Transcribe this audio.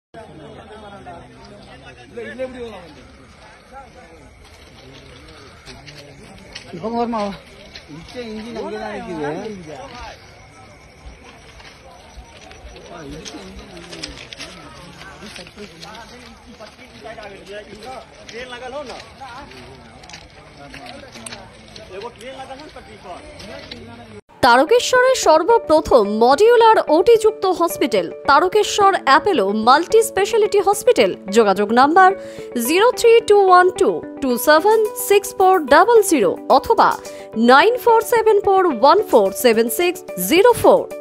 তারকেশ্বরের সর্বপ্রথম modular OT যুক্ত hospital Tarakeswar Apollo multi speciality hospital. যোগাযোগ নাম্বার 03212276400 অথবা 9474147604।